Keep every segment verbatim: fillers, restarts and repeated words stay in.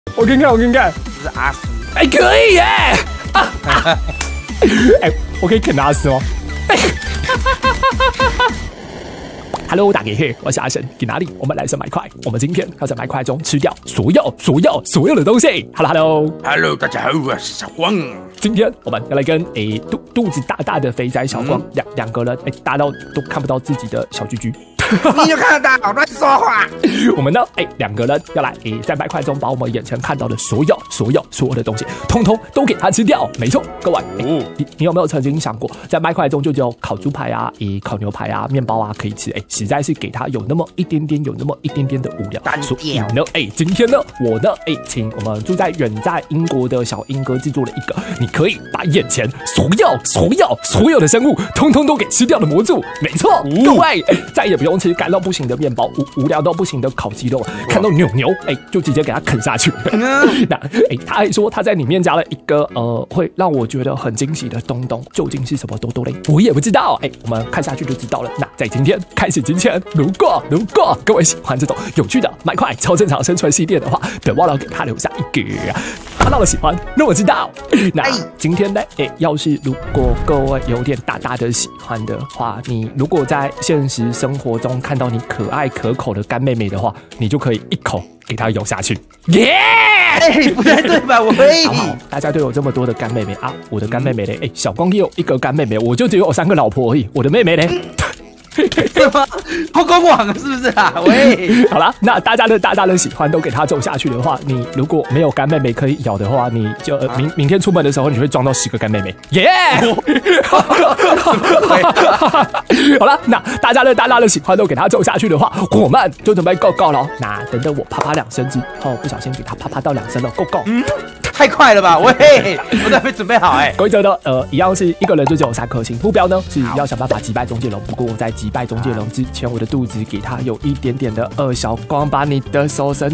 我给你看，我给你看， 这是阿斯。 哎、欸，可以耶！啊，哎、欸，我可以啃阿斯吗？哎、欸。Hello， 大家好，我是阿神，去哪里？我们来生麦块。我们今天要在麦块中吃掉所有、所有、所有的东西。Hello，Hello，Hello， 大家好，我是小光。 今天我们要来跟诶、欸、肚肚子大大的肥仔小光两两、嗯、个人，诶、欸、大到都看不到自己的小居居。 你就看得到，乱说话。 我们呢，哎、欸，两个人要来，哎、欸，在麦块中把我们眼前看到的所有、所有、所有的东西，通通都给它吃掉。没错，各位，欸、你你有没有曾经想过，在麦块中就只有烤猪排啊、欸、烤牛排啊、面包啊可以吃？哎、欸，实在是给它有那么一点点，有那么一点点的无聊。所以呢，哎、欸，今天呢，我呢，哎、欸，请我们住在远在英国的小英哥制作了一个，你可以把眼前所有、所有、所有的生物，通通都给吃掉的魔咒。没错，各位，欸、再也不用吃干到不行的面包，无无聊到不行的烤鸡肉，看到牛牛，哎、欸，就直接给它啃下去。那，哎、欸，他还说他在里面加了一个呃，会让我觉得很惊喜的东东，究竟是什么东东嘞？我也不知道。哎、欸，我们看下去就知道了。那在今天开始之前，如果如果各位喜欢这种有趣的麦块超正常生存系列的话，别忘了给他留下一个看到了喜欢，让我知道。那今天呢，哎、欸，要是如果各位有点大大的喜欢的话，你如果在现实生活中看到你可爱可口的干妹妹的话，你就可以一口给她咬下去。耶、yeah! 欸！不太对吧？我可以。 大家都有这么多的干妹妹啊，我的干妹妹嘞，哎、欸，小光也有一个干妹妹，我就只有三个老婆而已。我的妹妹嘞。 什么？好公网是不是啊？喂， 好啦，那大家的大大的喜欢都给他走下去的话，你如果没有干妹妹可以咬的话，你就、呃、明明天出门的时候，你会撞到十个干妹妹。耶、yeah! 好了，那大家的大大的喜欢都给他走下去的话，我们就准备 go go 了。那等等我啪啪两声之后，不小心给他啪啪到两声了 ，go go。嗯， 太快了吧！喂，我都还没准备好哎、欸。 规则呢，呃，一样是一个人就只有三颗星，目标呢是要想办法击败中介龙。不过我在击败中介龙之前，我的肚子给他有一点点的饿。小光把你的手伸，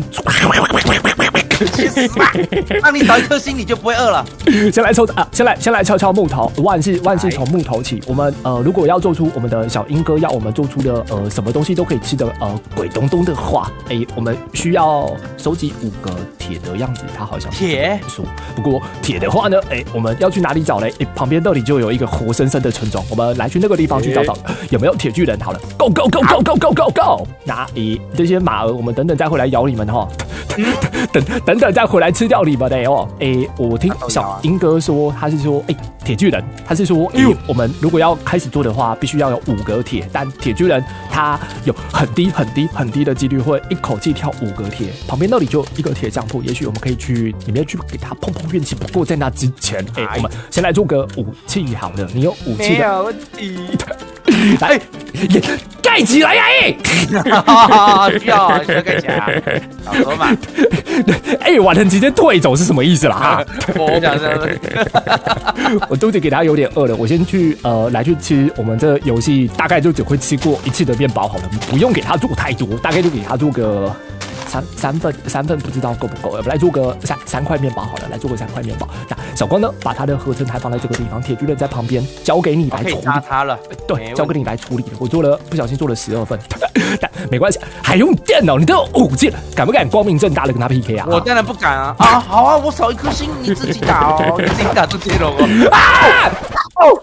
让你少一颗星，你就不会饿了。 先来抽啊，先来先来敲敲木头，万事万事从木头起。我们呃，如果要做出我们的小英哥要我们做出的呃什么东西都可以吃的呃鬼东东的话，哎、欸，我们需要收集五个铁的样子，它好像铁说。不过铁的话呢，哎、欸，我们要去哪里找嘞？哎、欸，旁边那里就有一个活生生的村庄，我们来去那个地方去找找，有没有铁巨人？好了 ，Go Go Go Go Go Go Go Go！ 那咦、欸，这些马儿，我们等等再回来咬你们哈，等等等再回来吃掉你们的哦。哎、欸，我听小英哥说，他是说，哎、欸，铁巨人，他是说，哎、欸，我们如果要开始做的话，必须要有五格铁，但铁巨人他有很低很低很低的几率会一口气跳五格铁，旁边那里就一个铁匠铺，也许我们可以去里面去给他碰碰运气。不过在那之前，哎、欸，我们先来做个武器好了，你有武器的？ 没有问题。 来，盖起来呀！ 哎，需要需要盖起来，好说嘛。 哎、欸，完人直接退走是什么意思啦？ 我想说， 我肚子给他有点饿了，我先去呃来去吃我们这游戏大概就只会吃过一次的面包好了，不用给他做太多，大概就给他做个。三三份三份不知道够不够，来做个三三块面包好了，来做个三块面包。那小光呢，把他的合成台放在这个地方，铁巨人在旁边，交给你来处理。 可以他了， 对，交给你来处理了。我做了不小心做了十二份，但没关系，还用电脑，你都有武器了，敢不敢光明正大的跟他 P K 啊？ 我当然不敢啊！啊，好啊，我少一颗星，你自己打哦，你自己打中接龙哦。啊！哦，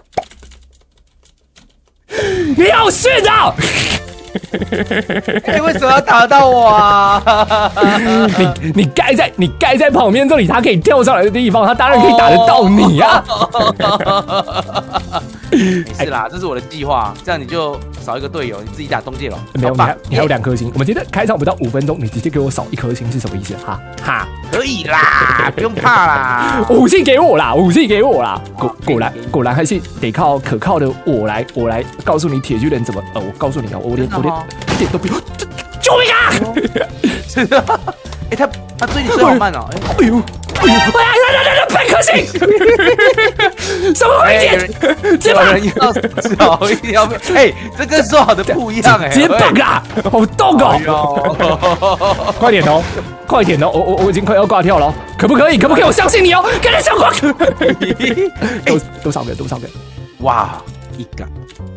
你有事的。 你为什么要打到我啊？ 你你盖在你盖在旁边这里，他可以跳上来的地方，他当然可以打得到你啊！ 没事啦，这是我的计划，这样你就少一个队友，你自己打东界龙。 没有，你还你还有两颗星。我们今天开场不到五分钟，你直接给我少一颗星是什么意思？哈哈， 可以啦，不用怕啦。 武器给我啦，武器给我啦！果果然果然还是得靠可靠的我来我来告诉你铁巨人怎么呃，我告诉你啊，我连我连一点都不用。救命啊！ 真的？哎，他他追你追好慢哦！ 哎呦！哎呀！来来来来，半颗星！什么回事？ 有人要少一条命！哎，这跟说好的不一样哎！ 直接棒啦！好痛哦！快点哦，快点哦！我我我已经快要挂掉了，可不可以？可不可以？我相信你哦！赶紧小光！多多少个？多少个？ 哇，一个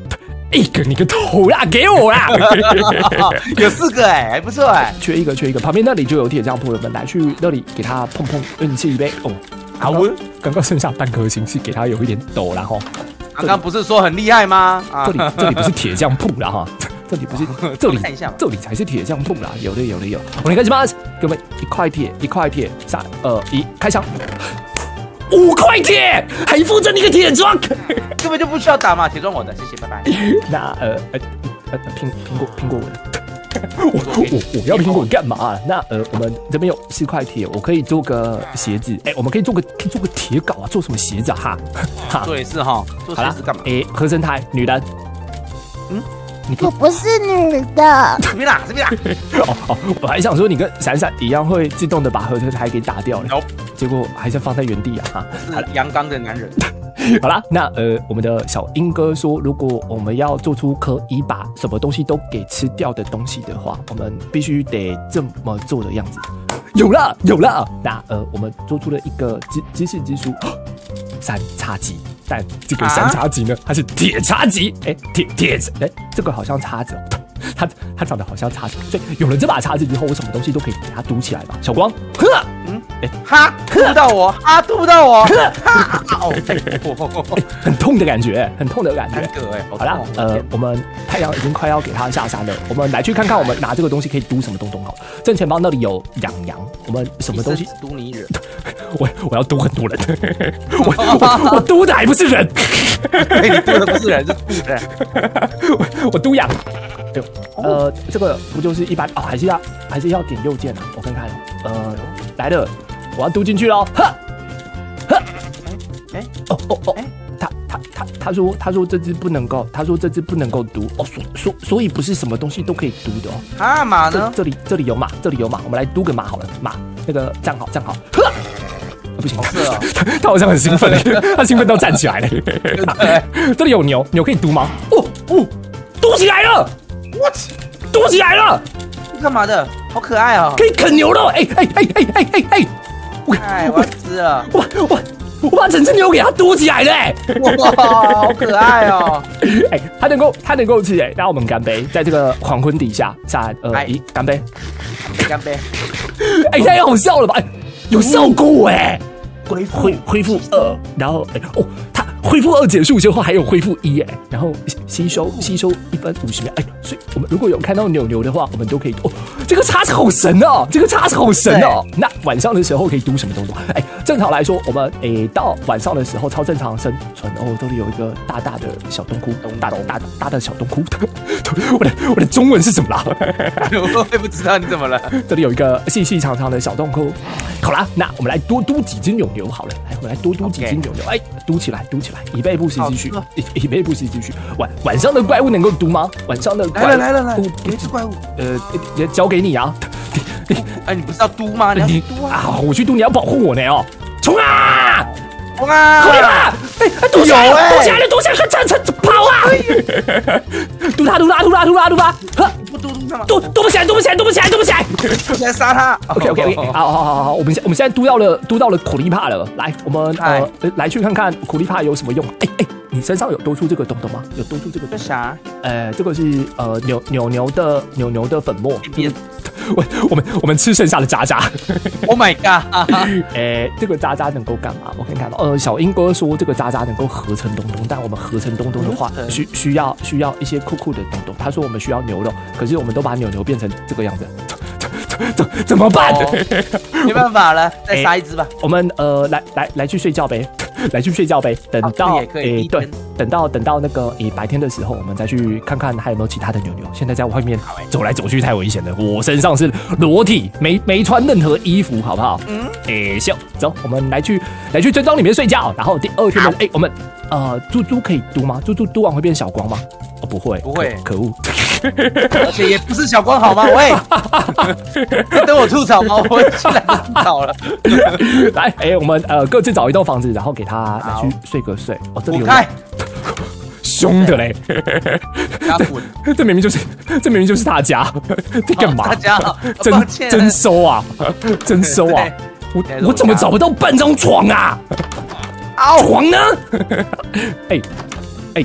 一个你个头啦，给我啦！ 有四个哎，还不错哎。 缺一个，缺一个，旁边那里就有铁匠铺了，我们来去那里给他碰碰运气呗。哦，好，刚刚剩下半颗星是给他有一点抖了哈。 刚刚不是说很厉害吗？ 这里这里不是铁匠铺了哈，这里不是这里看一下， 这里才是铁匠铺啦。有的有的有，我们开始吧，给我们一块铁一块铁，三二一，开枪。五块铁，还附赠你个铁桩， 根本就不需要打嘛，铁桩我的，谢谢，拜拜。 那呃呃呃苹苹果苹果我的，我我我要苹果干嘛？那呃我们这边有四块铁，我可以做个鞋子，哎，我们可以做个可以做个铁镐啊，做什么鞋子啊？哈， 哈，做也是哈，做鞋子干嘛？ 哎，合成台女人，嗯。 我不是女的， 这边啦，这边啦。 哦哦，我还想说你跟闪闪一样会自动的把合成台给打掉了，结果还是放在原地啊！哈， 是阳刚的男人。 好啦，那呃，我们的小英哥说，如果我们要做出可以把什么东西都给吃掉的东西的话，我们必须得这么做的样子。有了，有了！那呃，我们做出了一个知知识之书，三叉戟。但这个三叉戟呢，它是铁叉戟，哎，铁铁哎，这个好像叉子哦，它它长得好像叉子，所以有了这把叉子之后，我什么东西都可以给它堵起来嘛。小光，呵，嗯，哎， 哈，堵不到我，哈，堵不到我，哈，哦， 很痛的感觉，很痛的感觉。 哎， 好啦，呃，我们太阳已经快要给它下山了，我们来去看看，我们拿这个东西可以堵什么东东好了。正前方那里有痒痒，我们什么东西堵你人？ 我我要堵很多人，我我我堵的还不是人， 你堵的不是人，是堵人。 我我堵痒。呃，这个不就是一般哦？还是要还是要点右键啊？我看看，呃，来了，我要读进去喽！呵，呵，哎，哦哦哦，他他他他说他说这只不能够，他说这只不能够读哦，所所所以不是什么东西都可以读的哦。 啊，马呢？ 这里这里有马，这里有马，我们来读个马好了，马那个站好站好，呵。不行，他他好像很兴奋，他兴奋到站起来了。这里有牛，牛可以读吗？哦哦，读起来了！我读起来了！ 干嘛的？好可爱哦！ 可以啃牛肉！哎哎哎哎哎哎哎！ 哎，我要吃了！ 我我我把整只牛给它读起来了！哎， 哇，好可爱哦！ 哎，它能够它能够吃哎！让我们干杯，在这个黄昏底下，三二一，干杯！ 干杯！ 哎，太好笑了吧？有效果哎！恢恢恢复二，然后哎哦，它恢复二结束之后还有恢复一哎，然后吸收吸收一分五十秒哎，所以我们如果有看到牛牛的话，我们都可以哦，这个叉子好神哦，这个叉子好神哦。那晚上的时候可以读什么东西？哎，正常来说，我们诶到晚上的时候超正常生存哦，这里有一个大大的小洞窟，大大大大的小洞窟。我的我的中文是什么啦？ 我也不知道你怎么了。 这里有一个细细长长的小洞窟。好啦，那我们来多嘟几只牛牛好了，来我们来多嘟几只牛牛，哎，嘟起来嘟起来，以备不时之需，以以备不时之需。晚晚上的怪物能够读吗？晚上的怪物来了来了来了，哪只怪物？ 呃，交给你啊。 哎，你不是要嘟吗？你要嘟啊！我去嘟，你要保护我呢哦！冲啊！ 冲啊！ 快吧！哎，堵起来了，堵起来了，堵起来了，快快跑啊！堵他，堵他，堵他，堵他，堵他！ 不嘟嘟干嘛？ 嘟嘟不起来，嘟不起来，嘟不起来，嘟不起来！ 我现在杀他 ！OK OK OK， 好好好好，我们现我们现在嘟到了嘟到了苦力怕了，来，我们呃来去看看苦力怕有什么用？哎哎，你身上有多出这个东东吗？有多出这个东？ 这啥？ 呃，这个是呃牛牛牛的牛牛的粉末。我我们我们吃剩下的渣渣。 Oh my god！ 哎，这个渣渣能够干嘛？我看看，呃，小英哥说这个渣渣能够合成东东，但我们合成东东的话，需需要需要一些酷酷的东东。他说我们需要牛肉，可是我们都把牛牛变成这个样子，怎怎怎么办？ 没办法了，再杀一只吧。 我们呃来来来去睡觉呗。来去睡觉呗，等到诶对，等到等到那个诶白天的时候，我们再去看看还有没有其他的牛牛。现在在外面走来走去太危险了，我身上是裸体，没没穿任何衣服，好不好？嗯，诶，行，走，我们来去来去村庄里面睡觉。然后第二天的诶，我们呃猪猪可以嘟吗？猪猪嘟完会变小光吗？哦，不会， 不会， 可恶。 而且也不是小光好吗？喂，等我吐槽吗？我去来吐槽了。 来，哎、欸，我们呃各自找一栋房子，然后给他来去睡个睡。哦，这里有开， 凶的嘞！这这明明就是这明明就是他家，在干嘛？ 他家真真收啊，真收啊！我我怎么找不到半张床啊？床呢？哎哎。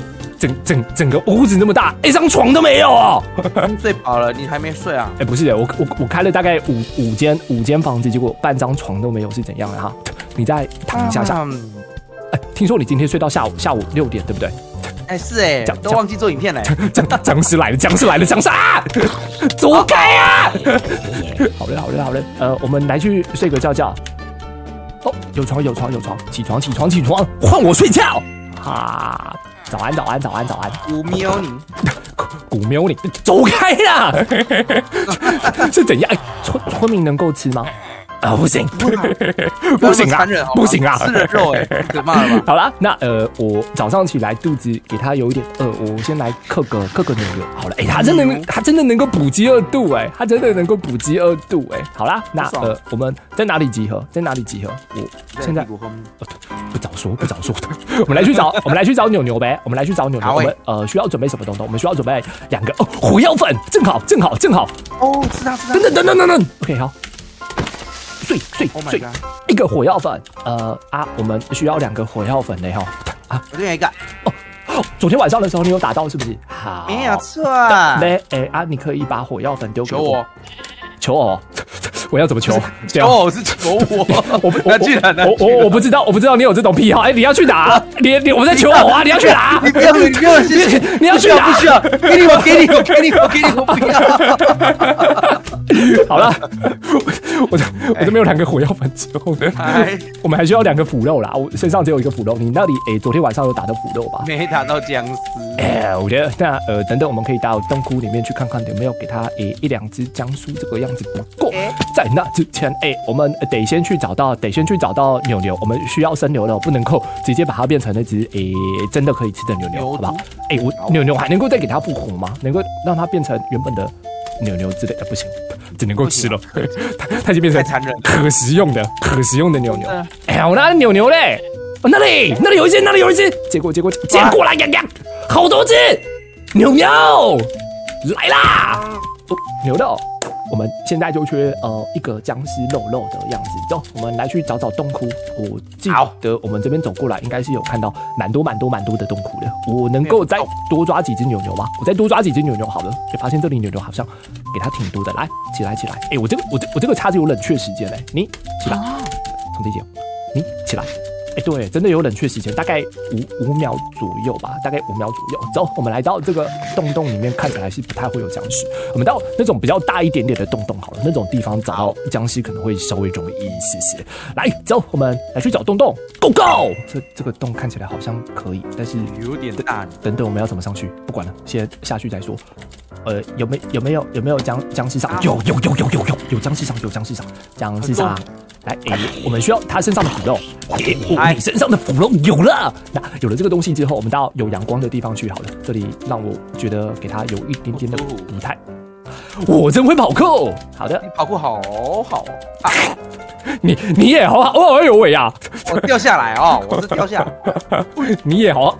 整整整个屋子那么大，一张床都没有哦。 睡饱了，你还没睡啊？ 哎，不是的，我我我开了大概五五间五间房子，结果半张床都没有，是怎样的哈？你再躺一下下。哎，听说你今天睡到下午下午六点，对不对？ 哎，是哎，都忘记做影片嘞。 僵僵尸来了，僵尸来了，僵尸啊！走开啊！好了好了好了，呃，我们来去睡个觉觉。哦，有床有床有床，起床起床起床，换我睡觉啊！早安早安早安早安， 古喵你， 古喵你，走开啦！是怎样？村村民能够吃吗？啊，不行，不行啊，不行啊， 吃人肉哎，可怕了吧？ 好啦，那呃，我早上起来肚子给他有一点饿，我先来嗑个嗑个牛肉。好了，哎、欸，他真的，他真的能够补饥饿度哎、欸，他真的能够补饥饿度哎、欸。好啦，那呃，我们在哪里集合？在哪里集合？我现在、呃、不早说，不早说。我们来去找，我们来去找牛牛呗。我们来去找牛牛。我们呃需要准备什么东东？我们需要准备两个哦，火药粉，正好，正好，正好。 哦，是他，是他。 等等等等等等 ，OK， 好。碎碎碎， oh、 一个火药粉，呃啊，我们需要两个火药粉的哈。 啊，我这边有一个。 哦，昨天晚上的时候你有打到是不是？好， 没有错。 嘞，哎啊，你可以把火药粉丢给我。 求我，我要怎么求？ 求我是求我， 我不， 我去哪？ 我我我不知道，我不知道你有这种癖好。哎，你要去哪？你你我在求我啊！你要去哪？ 你不要，你不要，谢谢。 你要去哪？ 不需要，给你，我给你，我给你，我给你，我不要。 好了，我这我这边有两个火药粉之后呢，我们还需要两个腐肉啦。我身上只有一个腐肉，你那里哎，昨天晚上有打到腐肉吧？ 没打到僵尸。 哎，我觉得那呃，等等，我们可以到洞窟里面去看看有没有给他哎一两只僵尸这个样子。不过在那之前，哎，我们得先去找到，得先去找到牛牛。我们需要生牛肉，不能够直接把它变成那只哎真的可以吃的牛牛，好不好？哎，我牛牛还能够再给它复活吗？能够让它变成原本的牛牛之类的？不行，只能够吃了。它它已经变成可食用的、可食用的牛牛。哎，我那牛牛嘞，那里那里有一只，那里有一只。结果结果结果来，洋洋，好多只牛牛来啦！哦，牛肉。我们现在就缺呃一个僵尸肉肉的样子，走，我们来去找找洞窟。我记得我们这边走过来，应该是有看到蛮多蛮多蛮多的洞窟的。我能够再多抓几只牛牛吗？我再多抓几只牛牛好了。就发现这里牛牛好像给它挺多的。来，起来起来！哎、欸，我这个我这我这个叉子有冷却时间嘞，你起来，从这姐，你起来。哎，对，真的有冷却时间，大概五五秒左右吧，大概五秒左右。走，我们来到这个洞洞里面，看起来是不太会有僵尸。我们到那种比较大一点点的洞洞好了，那种地方找到僵尸可能会稍微容易一些些。来，走，我们来去找洞洞 ，Go Go！ 这这个洞看起来好像可以，但是有点大。 等等，我们要怎么上去？不管了，先下去再说。呃，有没有没有有没有僵僵尸上？有有有有有有有僵尸上，有僵尸上，僵尸上。来，哎，我们需要他身上的腐肉。哎，你身上的腐肉有了。那有了这个东西之后，我们到有阳光的地方去好了。这里让我觉得给他有一点点的补态。我真会跑酷。好的， 你跑酷好好啊！ 你你也好好，哦哎呦喂呀！ 我掉下来哦，我是掉下来。 你也好。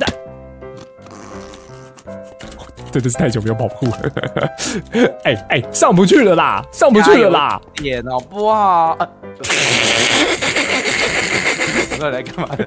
真的是太久没有跑酷了，哎哎、欸欸，上不去了啦，上不去了啦！ 点好不好？我来干嘛的？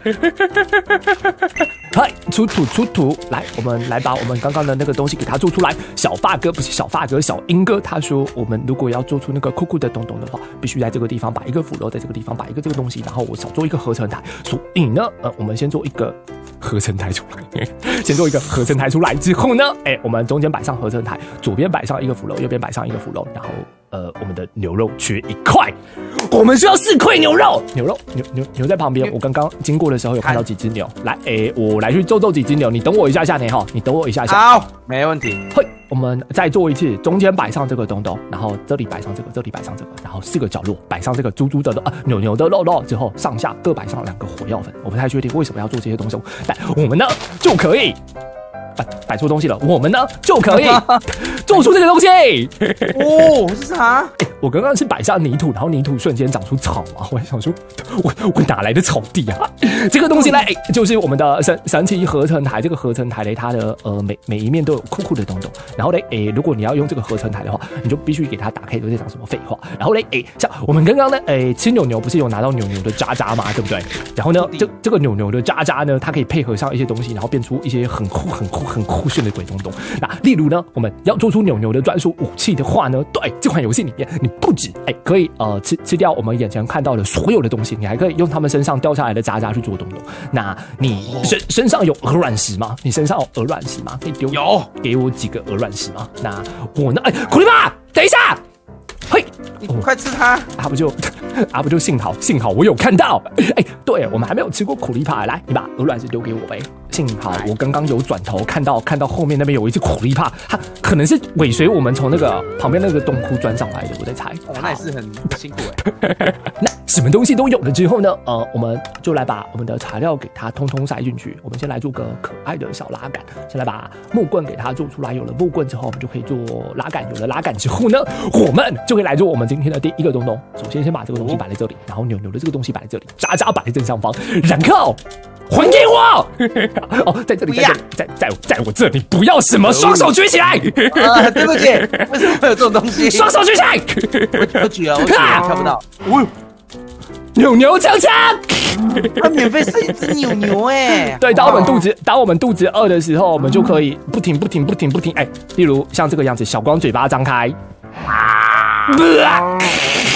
嗨，出土出土！来，我们来把我们刚刚的那个东西给它做出来。小发哥不是小发哥，小英哥他说，我们如果要做出那个酷酷的东东的话，必须在这个地方把一个腐肉，在这个地方把一个这个东西，然后我少做一个合成台。所以呢，呃，我们先做一个合成台出来，先做一个合成台出来之后呢，哎、欸，我们中间摆上合成台，左边摆上一个腐肉，右边摆上一个腐肉，然后呃，我们的牛肉缺一块，我们需要四块牛肉，牛肉牛牛牛在旁边。我刚刚经过的时候有看到几只牛，来，哎、欸，我来去揍揍几只牛，你等我一下下呢哈，你等我一下下。 好，没问题。 嘿，我们再做一次，中间摆上这个东东，然后这里摆上这个，这里摆上这个，然后四个角落摆上这个猪猪的肉啊，牛牛的肉肉之后，上下各摆上两个火药粉。我不太确定为什么要做这些东西，但我们呢就可以。摆摆错东西了，我们呢就可以做出这个东西。 哦，是啥？ 欸、我刚刚是摆下泥土，然后泥土瞬间长出草啊！我还想说，我我哪来的草地啊？这个东西呢，欸、就是我们的神神奇合成台。这个合成台呢，它的呃每每一面都有酷酷的东东。然后呢，哎、欸，如果你要用这个合成台的话，你就必须给它打开，都在讲什么废话。然后呢，哎、欸，像我们刚刚呢，哎、欸，吃牛牛不是有拿到牛牛的渣渣嘛，对不对？然后呢，这这个牛牛的渣渣呢，它可以配合上一些东西，然后变出一些很酷很酷。 很酷炫的鬼东东。那例如呢，我们要做出牛牛的专属武器的话呢，对这款游戏里面，你不止哎可以呃吃吃掉我们眼前看到的所有的东西，你还可以用他们身上掉下来的渣渣去做东东。那你身身上有鹅卵石吗？你身上有鹅卵石吗？可以丢有给我几个鹅卵石吗？那我呢？哎，苦力怕，等一下。嘿， 你快吃它！ 啊不就啊不就幸好幸好我有看到，哎，对我们还没有吃过苦力怕，来，你把鹅卵石丢给我呗。幸好我刚刚有转头看到看到后面那边有一只苦力怕，它可能是尾随我们从那个旁边那个洞窟钻上来的，我在猜。 哦，那也是很辛苦哎。 那什么东西都有了之后呢？呃，我们就来把我们的材料给它通通塞进去。我们先来做个可爱的小拉杆，先来把木棍给它做出来。有了木棍之后，我们就可以做拉杆。有了拉杆之后呢，我们就可以来做我们今天的第一个东东。首先，先把这个东西摆在这里，然后扭扭的这个东西摆在这里，渣渣摆在正上方，然后还给我！哦，在这里，在这里，在在在我这里，不要什么双手举起来！ 啊，对不起，为什么会有这种东西？ 双手举起来！ 我举了，我举了，跳不到。哦， 扭扭锵锵！ 它免费是一只扭扭哎。 对，当我们肚子当我们肚子饿的时候，我们就可以不停不停不停不停，哎，例如像这个样子，小光嘴巴张开。啊！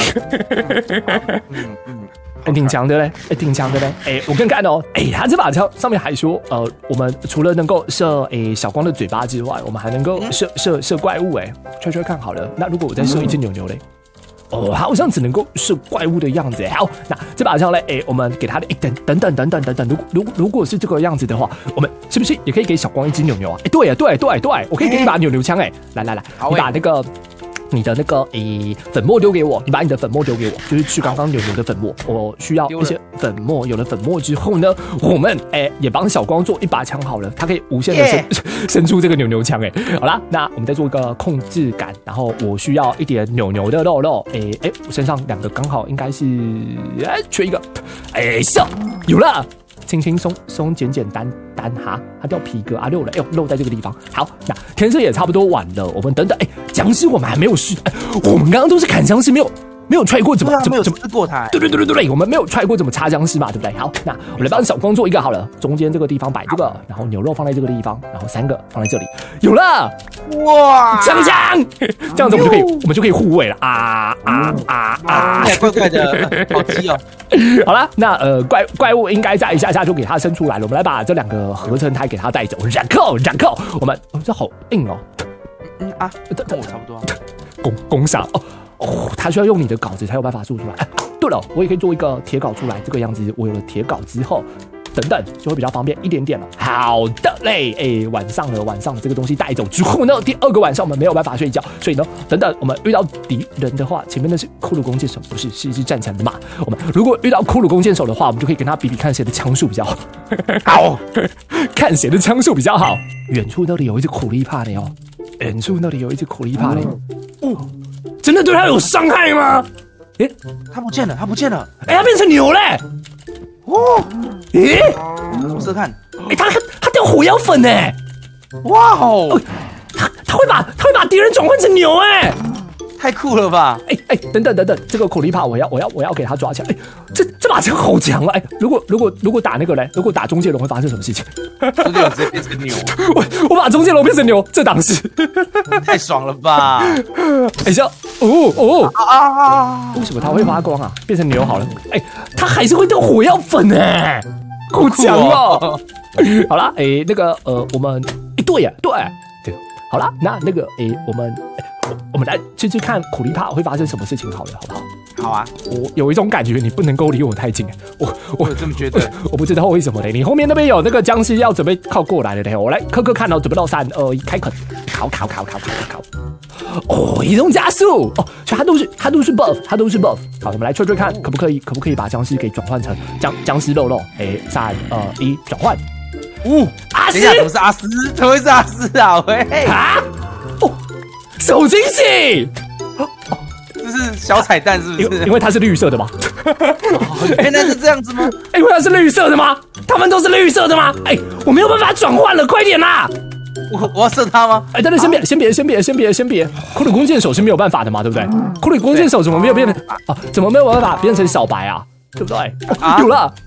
嗯嗯。哎，挺强的嘞，哎，挺强的嘞，哎，我看看哦，哎，他这把枪上面还说，呃，我们除了能够射哎小光的嘴巴之外，我们还能够射射射怪物，哎，吹吹看好了。那如果我再射一只牛牛嘞？哦，好像只能够是怪物的样子。好，那这把枪嘞，哎，我们给他的，哎，等等等等等等等，如果如如果是这个样子的话，我们是不是也可以给小光一只牛牛啊？哎，对呀，对对对，我可以给你把牛牛枪，哎，来来来，你把那个。你的那个诶粉末丢给我，你把你的粉末丢给我，就是去刚刚牛牛的粉末，我需要一些粉末。有了粉末之后呢，我们诶也帮小光做一把枪好了，它可以无限的伸伸出这个牛牛枪诶。好啦，那我们再做一个控制杆，然后我需要一点牛牛的肉肉，诶诶，我身上两个刚好应该是诶缺一个，诶是有了。轻轻松松、简简单单哈，它叫皮革啊，漏了，哎呦，漏在这个地方。好，那天色也差不多晚了，我们等等，哎，僵尸我们还没有试，哎，我们刚刚都是砍僵尸，没有没有踹过怎么怎么怎么吃过它？ 对对对对对对，我们没有踹过怎么插僵尸嘛，对不对？好，那我来帮小光做一个好了，中间这个地方摆这个，然后牛肉放在这个地方，然后三个放在这里，有了， 哇， 锵锵，这样子我们就可以我们就可以护卫了啊啊啊啊！ 怪怪的，好鸡哦。 好了，那呃怪怪物应该在一下下就给它生出来了。我们来把这两个合成胎给它带走，然后然后我们、哦、这好硬哦， 嗯啊，跟我差不多。 攻攻杀哦哦，它需要用你的稿子才有办法做出来。哎，对了，我也可以做一个铁稿出来，这个样子我有了铁稿之后。等等，就会比较方便一点点了。好的嘞，哎，晚上了，晚上了，这个东西带走之后呢，第二个晚上我们没有办法睡觉，所以呢，等等，我们遇到敌人的话，前面那是骷髅弓箭手，不是，是一只战场的马。我们如果遇到骷髅弓箭手的话，我们就可以跟他比比看谁的枪术比较好，好，看谁的枪术比较好。远处那里有一只苦力怕的哦，远处那里有一只苦力怕的，哦，真的对他有伤害吗？哎， 他不见了，他不见了， 哎，他变成牛嘞！哦，诶， 我试看， 哎，他他掉火药粉呢！ 哇哦， 他他会把他会把敌人转换成牛哎， 太酷了吧！ 哎哎，等等等等，这个苦力怕我要我要我要给他抓起来！哎，这这把枪好强啊！哎，如果如果如果打那个嘞，如果打中介龙会发生什么事情？ 中介龙直接变成牛， 我我把中介龙变成牛，这档事太爽了吧！ 哎，像哦哦啊， 为什么它会发光啊？变成牛好了，哎，它还是会掉火药粉哎，好强哦！好啦，哎，那个呃，我们哎对呀对，这个好啦，那那个哎，我们我我们来试试看苦力怕会发生什么事情好了，好不好？ 好啊， 我有一种感觉，你不能够离我太近，我我我这么觉得， 我不知道为什么嘞。你后面那边有那个僵尸要准备靠过来了嘞，我来磕磕看哦，准备到三二一，开垦，烤烤烤烤烤烤。哦，移动加速哦，所以它都是它都是 buff， 它都是 buff。好，我们来吹吹看，可不可以可不可以把僵尸给转换成僵僵尸肉肉？哎，三二一，转换。 哦， 阿斯， 怎么是阿斯？怎么会是阿斯啊？喂， 啊，哦，手惊喜。 这是小彩蛋是不是？ 因为它是绿色的嘛。 哦，原来是这样子吗？ 因为它是绿色的吗？他们都是绿色的吗？哎，我没有办法转换了，快点啦！ 我我要射他吗？ 哎，等等，先别，先别，先别，先别，先别。骷髅弓箭手是没有办法的嘛，对不对？骷髅弓箭手怎么没有变成啊？怎么没有办法变成小白啊？对不对？哦、有了，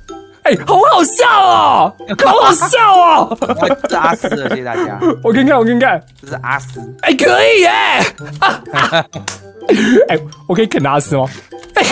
哎，好好笑哦，好好笑哦！ 这是阿斯的，谢谢大家。 我看看，我看看， 这是阿斯。 哎，可以耶！哎，我可以啃阿斯吗？哎，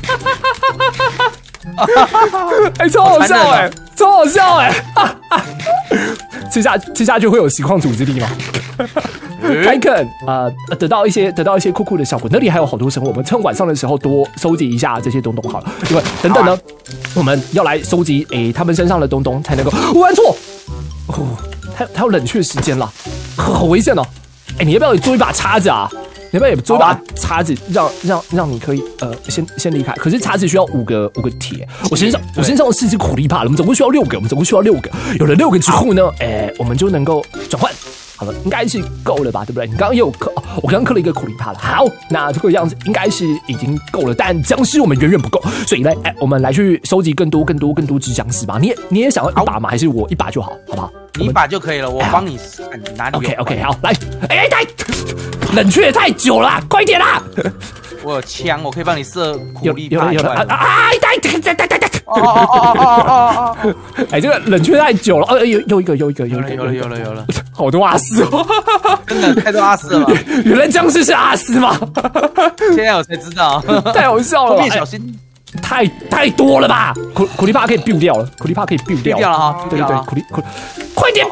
哎，超好笑哎，超好笑哎！吃下吃下去会有实况组织力吗？开垦呃，得到一些得到一些酷酷的效果，那里还有好多生物，我们趁晚上的时候多收集一下这些东东好了，因为等等呢，啊、我们要来收集诶他们身上的东东才能够。我按错，哦，它它有冷却时间了，好危险哦！哎，你要不要也做一把叉子啊？你要不要也做一把叉子，让让让你可以呃先先离开？可是叉子需要五个五个铁，我身上我身上有四只苦力怕了，我们总共需要六个，我们总共需要六个，有了六个之后呢，哎，我们就能够转换。好了，应该是够了吧，对不对？你刚刚也有刻，我刚刚刻了一个苦力怕了。好，那这个样子应该是已经够了，但僵尸我们远远不够，所以呢，哎，我们来去收集更多、更多、更多只僵尸吧。你也你也想要一把吗？还是我一把就好，好不好？ 你一把就可以了，我帮你看哪里有。 OK OK， 好，来，哎，太冷却太久了，快一点啦！ 我有枪，我可以帮你射苦力怕。 有了有了啊啊！太太太太太！ 哦哦哦哦哦哦！ 哎，这个冷却太久了，哦，有有一个有一个有一个有了有了有了， 好多阿斯哦， 真的太多阿斯了。 原来僵尸是阿斯吗？ 现在我才知道， 太好笑了。 后面小心。 太太多了吧？苦苦力怕可以 build 掉了，苦力怕可以 build 掉了哈， 对对对，苦力苦，快点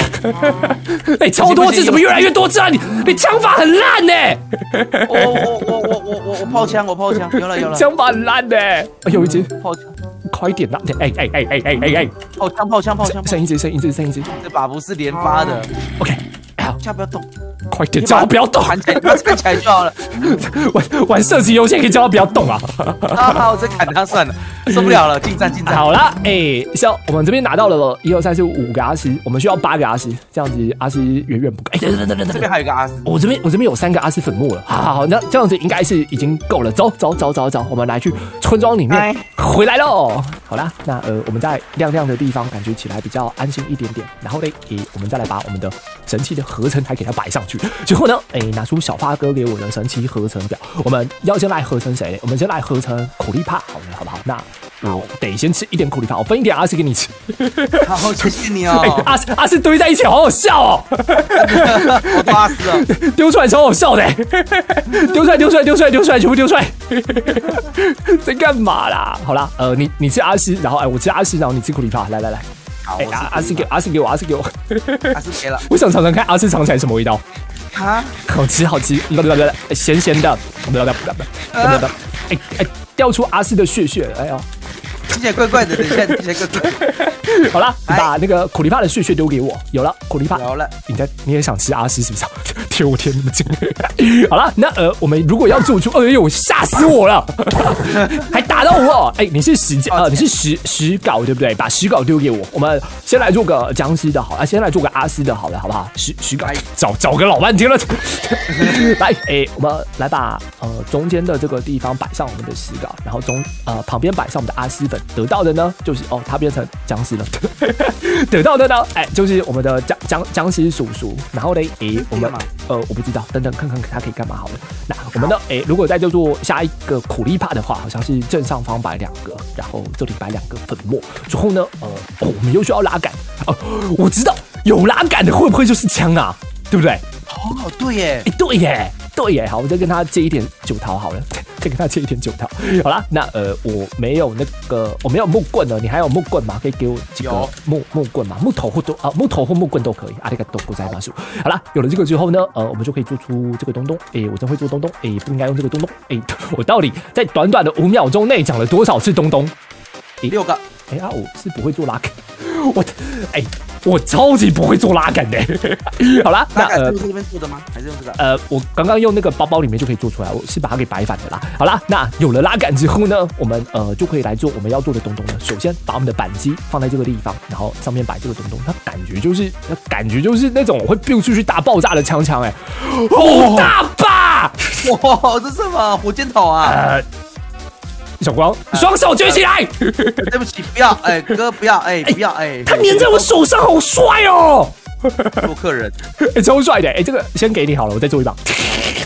build！ 哎，超多只，怎么越来越多只啊？你你枪法很烂呢！ 我我我我我我我炮枪，我炮枪，有了有了， 枪法很烂呢。有一只炮枪， 快点啦！哎哎哎哎哎哎哎！ 炮枪炮枪炮枪， 剩一只，剩一只，剩一只。 这把不是连发的 ，OK。 叫不要动， 快点叫他不要动， 弹起来，把它弹起来就好了。 玩玩射击游戏可以叫他不要动啊！ 啊好，我再砍他算了，受不了了，近战近战。 好了，哎，像我们这边拿到了一二三四五个阿斯，我们需要八个阿斯，这样子阿斯远远不够。哎，等等等等， 这边还有一个阿斯， 我这边我这边有三个阿斯粉末了。好好好，那这样子应该是已经够了。走走走走走，我们来去村庄里面回来喽。好啦，那呃我们在亮亮的地方感觉起来比较安心一点点。然后呢，诶，我们再来把我们的神奇的合成台给它摆上去。之后呢，哎，拿出小发哥给我的神奇合成表，我们要先来合成谁？我们先来合成苦力怕，好了，好不好？那我得先吃一点苦力怕，我分一点阿斯给你吃。 好，谢谢你哦。 欸、阿斯阿斯堆在一起，好好笑哦。 好多阿斯哦， 丢出来超好笑的，丢出来丢出来丢出来丢出来，全部丢出来。在干嘛啦？好啦，呃，你你吃阿斯，然后哎，我吃阿斯，然后你吃苦力怕，来来来。 好， 哎、欸，阿斯给阿斯给我，阿斯给我， 阿斯给了。 我想尝尝看阿斯尝起来什么味道。 啊， 好吃好吃，不不不，咸咸的，不不不不不不，哎哎，掉出阿斯的血血，哎呦， 听起来怪怪的，等一下听起来怪怪的。 好啦，你把那个苦力怕的血血丢给我，有了苦力怕， 有了， 你在你也想吃阿斯是不是？天我天那么近，好了，那呃，我们如果要做出，哎呦，吓死我了，还打到我，哎，你是石呃，你是石石镐对不对？把石镐丢给我，我们先来做个僵尸的好了，先来做个阿斯的好了，好不好？石石镐找找个老半天了，来，哎，我们来把呃中间的这个地方摆上我们的石镐，然后中呃旁边摆上我们的阿斯粉，得到的呢就是哦，它变成僵尸了，得到的呢，哎，就是我们的僵僵僵尸叔叔，然后呢，哎，我们。呃，我不知道，等等看看它可以干嘛好了。那我们呢？哎，如果再叫做下一个苦力怕的话，好像是正上方摆两个，然后这里摆两个粉末。之后呢，呃，哦，我们又需要拉杆。哦，我知道有拉杆的会不会就是枪啊？对不对？ 哦，对耶， 哎，对耶，对耶。好，我再跟他借一点酒桃好了，再跟他借一点酒桃。好啦，那呃，我没有那个，我没有木棍了，你还有木棍吗？可以给我几个木木棍吗？木头或都啊，木头或木棍都可以。阿里嘎多ございます。好啦，有了这个之后呢，呃，我们就可以做出这个东东。哎，我真会做东东。哎，不应该用这个东东。哎，我到底在短短的五秒钟内讲了多少次东东？ 六个。 哎呀，我是不会做拉杆，我哎。我超级不会做拉杆的，好啦， 那呃，是这边做的吗？还是用这个？ 呃，我刚刚用那个包包里面就可以做出来，我是把它给摆反的啦。好啦，那有了拉杆之后呢，我们呃就可以来做我们要做的东东了。首先把我们的扳机放在这个地方，然后上面摆这个东东，它感觉就是感觉就是那种会 build 出去大爆炸的枪枪，哎，好大吧！ 哇，这是什么火箭筒啊？呃小光，双手举起来！ 对不起，不要，哎，哥不要，哎，不要，哎， 他粘在我手上，好帅哦！ 做客人， 哎，超帅的，哎，这个先给你好了，我再做一把。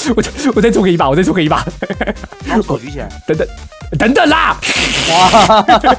我再我再做个一把，我再做个一把。 把手举起来。 等等等等啦！ 哇！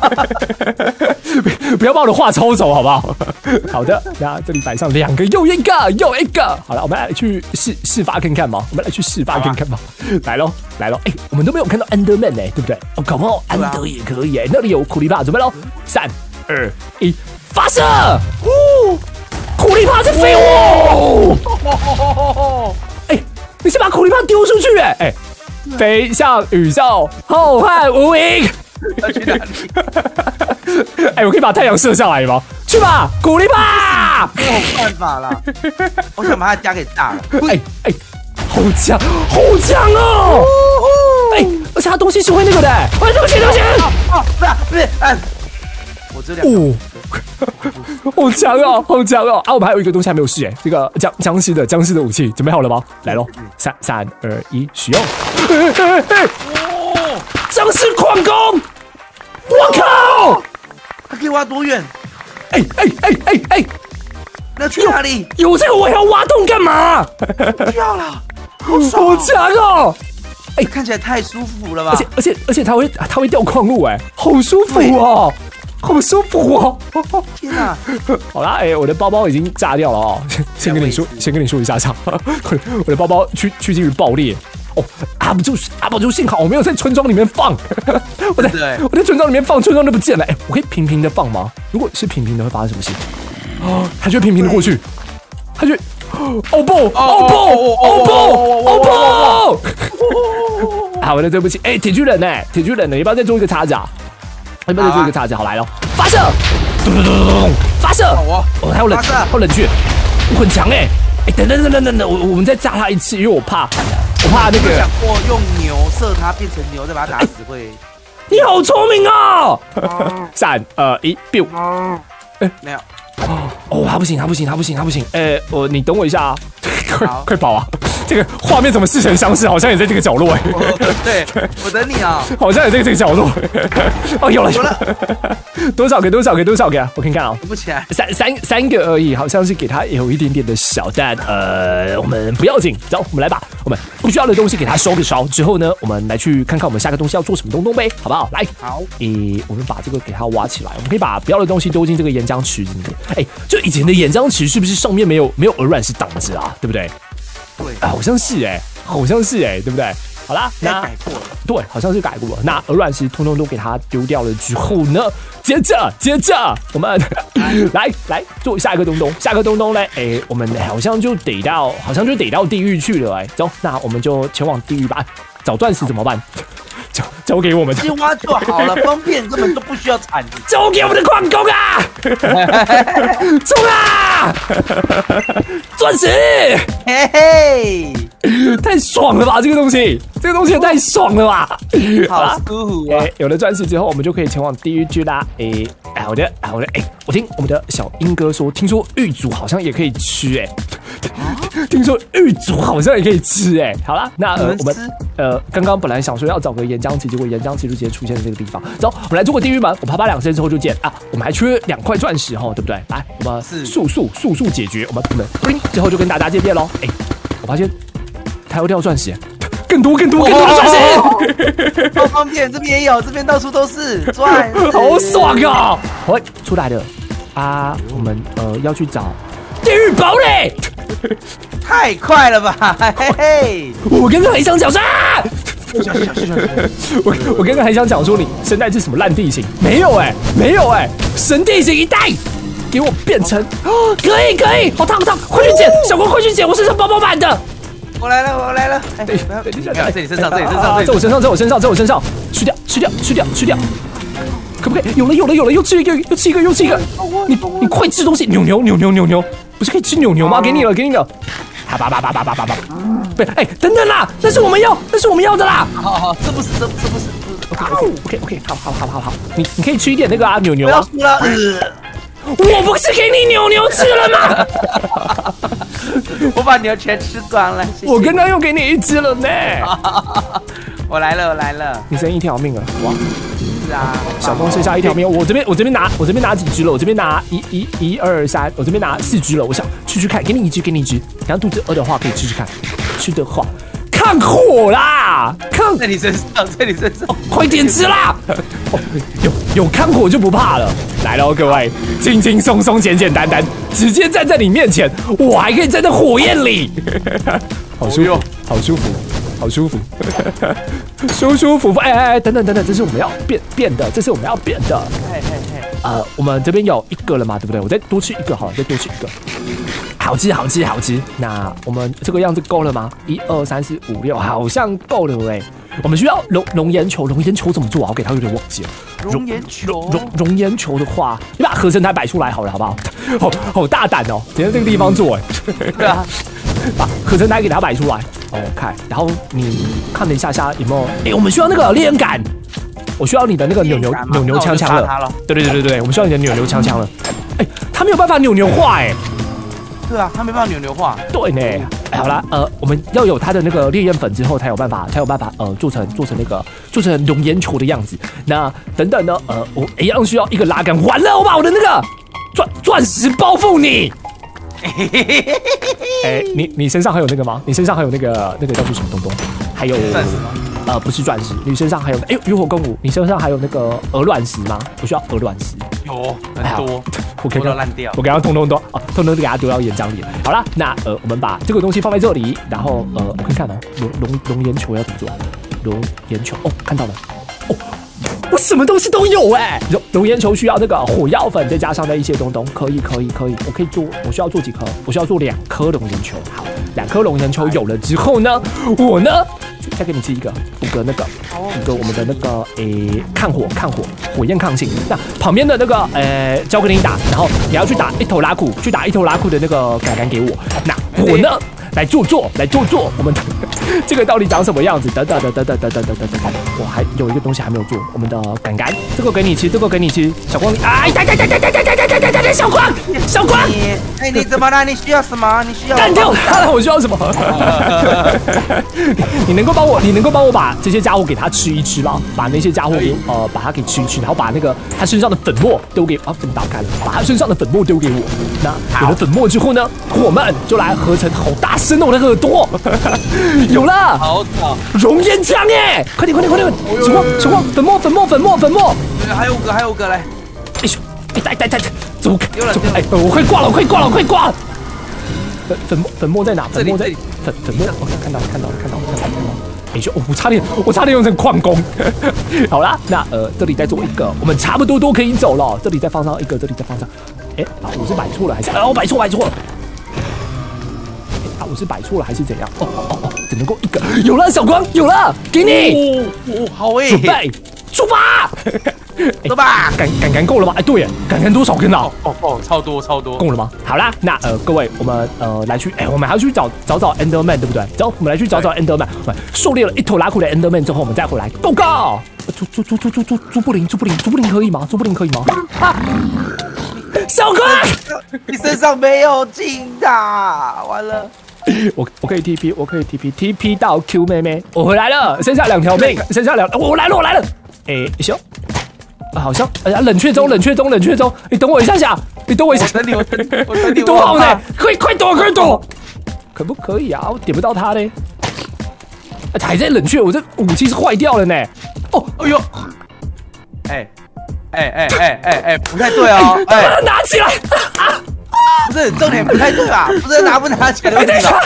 不要把我的话抽走，好不好？好的，那这里摆上两个，又一个，又一个。好了，我们来去试试发看看嘛。我们来去试发看看嘛。来喽，来喽！哎、欸，我们都没有看到安德曼呢、欸，对不对？哦，搞不好安德也可以哎、欸。那里有苦力怕，准备喽！三、二、一，发射！哦，苦力怕在飞哦！哎、欸，你是把苦力怕丢出去哎、欸、哎、欸，飞向宇宙，浩瀚无垠。 要去哪里？ 哎、欸，我可以把太阳射下来吗？去吧，苦力怕！ 没有办法啦，我想把它家给炸了。 哎哎、欸，好强，好强哦！哎、欸，而且它东西是会那个的、欸。哎，对不起，对不起。 哦，不是，不是，哎，我这两个。 哦，好强哦，好强哦！啊，我们还有一个东西还没有试哎，这个僵僵尸的僵尸的武器准备好了吗？来喽，三三二一，使用！哎哎哎！哦，僵尸矿工！我靠！ 它可以挖多远？ 哎哎哎哎哎！ 那去哪里？ 有这个我还要挖洞干嘛？ 不要了，好好强哦！ 哎，看起来太舒服了吧？ 而且而且而且它会它会掉矿物哎，好舒服哦！好舒服哦！ 天哪！ 好啦，哎、欸，我的包包已经炸掉了哦。先跟你说，先跟你说一下下，我的包包趋趋近于爆裂。哦，阿不就阿不就幸好我没有在村庄里面放，我在我在村庄里面放，村庄都不见了。哎、欸，我可以平平的放吗？如果是平平的，会发生什么事？哦，它就会平平的过去，它就哦不哦不哦不哦不！好，我的对不起，哎、欸，铁巨人呢、欸？铁巨人呢？要不要再做一个叉子啊？要不要再做一个叉子？好来喽，发射！咚咚咚咚咚！发射！哦，还有冷，还有冷却，我很强哎！哎，等等等等等等，我我们再炸他一次，因为我怕，我怕那个。 想过用牛射它变成牛，再把它打死会？ 你好聪明哦！三二一 ，biu！ 哎，没有。 哦，他不行，他不行，他不行，他不行！哎，我你等我一下啊！快快跑啊！这个画面怎么似曾相识？好像也在这个角落哎。 对，我等你啊。 好像也在这个角落。哦，有了有了。多少给多少给多少给啊？我看看啊。 不起来。 三三三个而已，好像是给他有一点点的小蛋。呃，我们不要紧，走，我们来吧。我们不需要的东西给他烧个烧之后呢，我们来去看看我们下个东西要做什么东东呗，好不好？来， 好。 诶，我们把这个给它挖起来，我们可以把不要的东西丢进这个岩浆池里面。哎，就以前的岩浆池是不是上面没有没有鹅卵石挡着啊？对不对？ 对， 啊，好像是哎、欸，好像是哎、欸，对不对？好啦， 那改过了， 对，好像是改过了。那鹅卵石通通都给它丢掉了之后呢，接着接着我们来来做下一个东东，下一个东东呢，哎、欸，我们好像就得到，好像就得到地狱去了哎、欸，走，那我们就前往地狱吧。找钻石怎么办？交交给我们， 直接挖就好了，方便根本都不需要铲子。 交给我们的矿工啊！冲啊！钻石！ 嘿嘿， 太爽了吧！这个东西，这个东西也太爽了吧！ 好舒服啊！ 哎，有了钻石之后，我们就可以前往地狱去啦。哎，好的，好的。哎，我听我们的小英哥说，听说狱卒好像也可以吃哎。听说狱卒好像也可以吃哎。好啦，那呃我们呃刚刚本来想说要找个岩浆池，结果岩浆池就直接出现在这个地方。走，我们来做个地狱门。我啪啪两声之后就见啊，我们还缺两块钻石哈，对不对？来，我们速速速速解决，我们我们之后就跟大家见面喽。哎，我发现他要掉钻石。更多更多更多的钻石， 好方便，这边也有，这边到处都是钻石， 好爽啊！喂，出来了啊！我们呃要去找地狱堡垒， 太快了吧！嘿嘿， 我刚刚还想讲说，我我刚刚还想讲说你现在是什么烂地形？没有哎、欸，没有哎、欸，神地形一带，给我变成啊！可以可以，好烫好烫，快去捡，小光快去捡，我身上包包满的。 我来了，我来了！哎， 等一下，这里身上，这里身上， 在我身上，在我身上，在我身上，吃掉，吃掉，吃掉，吃掉，可不可以？有了，有了，有了，又吃一个，又吃一个，又吃一个！你你快吃东西！扭牛，扭牛，扭牛，不是可以吃扭牛吗？给你了，给你了！啪啪啪啪啪啪啪啪！不，哎，等等啦，那是我们要，那是我们要的啦！ 好好，这不是，这这不是 ，OK OK， 好好好好好，你你可以吃一点那个啊，扭牛啊！ 不要输了。 我不是给你扭牛吃了吗？ 我把牛全吃光了，谢谢。 我刚刚又给你一只了呢。 我来了，我来了。 你剩一条命了，哇！ 是啊， 小东剩下一条命。我这边我这边拿我这边拿几只了？我这边拿一一一二三，我这边拿四只了。我想吃吃看，给你一只，给你一只。然后肚子饿的话可以吃吃看，吃的话看抗火啦，抗在你身上，在你身上， 哦、快点吃啦！哦、有有抗火就不怕了。来喽，各位，轻轻松松、简简单单，直接站在你面前，我还可以站在火焰里，好舒服，好舒服。好舒服，舒舒服服。哎哎哎，等等等等，这是我们要变变的，这是我们要变的。 嘿嘿嘿， 呃，我们这边有一个了嘛，对不对？我再多吃一个好了，再多吃一个。好吃，好吃，好吃。那我们这个样子够了吗？一二三四五六，好像够了哎。我们需要熔熔岩球，熔岩球怎么做啊？我给他有点忘记了。 熔岩球， 熔熔岩球的话，你把合成台摆出来好了，好不好？好好大胆哦，直接这个地方做哎。对啊，把合成台给它摆出来。OK， 然后你看了一下下有没有？哎，我们需要那个猎人杆，我需要你的那个扭扭扭扭枪枪了。对对对对对，我们需要你的扭扭枪枪了。哎，他没有办法扭扭化哎。 对啊，他没办法扭扭化。对呢。哎，好啦，呃，我们要有它的那个烈焰粉之后，才有办法，才有办法呃做成做成那个做成熔岩球的样子。那等等呢，呃，我一样需要一个拉杆。完了，我把我的那个钻钻石包覆你。哎、欸，你你身上还有那个吗？你身上还有那个那个叫做什么东东？还有钻石吗？ 呃，不是钻石，你身上还有哎，浴火共舞，你身上还有那个鹅卵石吗？我需要鹅卵石。 有很多， 我可以烂掉， 我给它通通都啊，通通都给它丢到岩浆里。好啦，那呃，我们把这个东西放在这里，然后呃，我看看哦，熔熔熔岩球要怎么做？熔岩球哦，看到了哦。我什么东西都有哎、欸，熔熔岩球需要那个火药粉，再加上那一些东东，可以可以可以，我可以做，我需要做几颗？我需要做两颗熔岩球。好，两颗熔岩球有了之后呢，我呢再给你吃一个，补个那个，补个我们的那个诶、欸、抗火抗火火焰抗性。那旁边的那个呃交给你打，然后你要去打一头拉库，去打一头拉库的那个杆杆给我。那我呢来做做来做做，我们这个到底长什么样子？等等等等等等等等等等，我还有一个东西还没有做，我们的杆杆，这个给你吃，这个给你吃。小光，哎，对对对对对对对对对对，小光，小光， 哎，你怎么了？你需要什么？你需要？ 干掉他！我需要什么？你能够帮我，你能够帮我把这些家伙给他吃一吃吗？把那些家伙给呃，把它给吃一吃，然后把那个他身上的粉末丢给啊，怎么打开了？把他身上的粉末丢给我。那有了粉末之后呢，我们就来合成。好大声哦，我的耳朵有了， 好吵！ 熔岩枪耶！快点快点快点！什么什么粉末粉末粉末粉末？ 还有五个还有五个来！ 哎呦，带带带带，走开！走开！哎，我快挂了，我快挂了，我快挂了！粉粉末粉末在哪？粉末在粉粉末，我看到了看到了看到了看到了看到了！哎呦，我差点我差点用成矿工。好啦，那呃这里再做一个，我们差不多都可以走了。这里再放上一个，这里再放上。哎啊，我是摆错了还是？啊，我摆错摆错了。啊，我是摆错了还是怎样？哦哦哦，只能够一个，有了，小光有了，给你。 哦哦，好诶， 准备出发， 走吧。 杆杆杆够了吗？哎，对耶，杆杆多少根啊？ 哦哦，超多超多， 够了吗？好啦，那呃各位，我们呃来去，哎，我们还要去找找找 Enderman 对不对？走，我们来去找找 Enderman。我们狩猎了一头拉库的 Enderman 之后，我们再回来 ，Go Go！ 猪猪猪猪猪猪猪布林猪布林猪布林可以吗？猪布林可以吗？啊！小光， 你身上没有金的，完了。 我我可以 T P， 我可以 T P，T P 到 Q 妹妹，我回来了，剩下两条命，剩下两，我来了，我来了。哎，行，啊，好像，哎呀，冷却中，冷却中，冷却中，你等我一下下，你等我一下， 我等你，我等你，我等你， 你躲好呢，快快躲，快躲，可不可以啊？我点不到他嘞，还在冷却，我这武器是坏掉了呢。哦，哎呦， 哎，哎哎哎哎哎，不太对哦， 哎，把它拿起来。 不是重点不太对吧？不是拿不拿起来的问题了。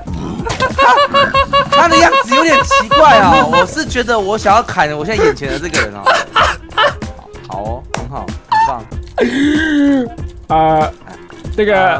他, 他的样子有点奇怪啊、哦！我是觉得我想要砍我现在眼前的这个人哦。好哦，很好，很棒。 呃，这个，